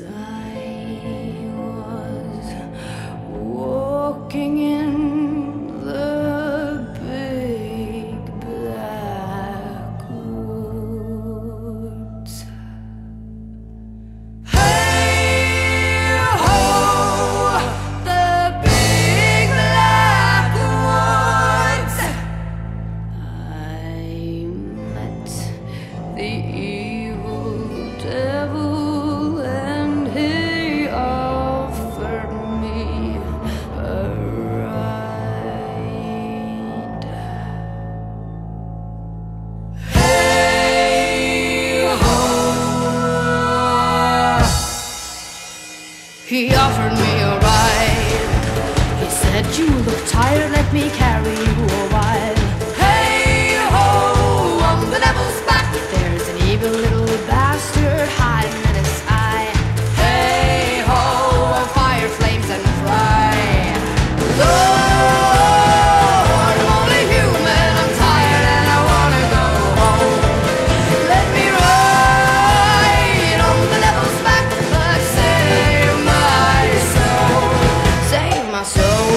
I was walking in the big black woods. Hey ho, the big black woods. I met the evil devil and he offered me a ride. Hey ho, he offered me a ride. He said, "You look tired, let me carry you a while." Hey ho, on the devil's back there's an evil little bastard hiding in his eye. Hey ho, fire, flames and fry. Lord, I'm only human, I'm tired and I wanna go home. Let me ride on the devil's back, but save my soul, save my soul.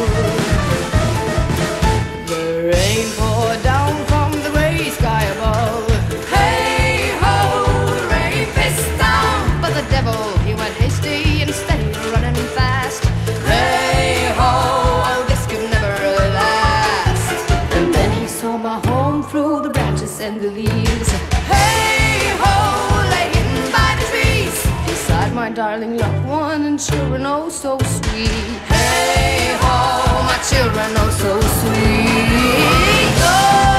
The rain poured down from the gray sky above. Hey ho, the rain pissed down, but the devil, he went hasty and steady, running fast. Hey ho, oh this could never last. And then he saw my home through the branches and the leaves. Hey ho, lay hidden by the trees, beside my darling loved one and children oh so sweet. Hey ho, my children oh so sweet. Oh.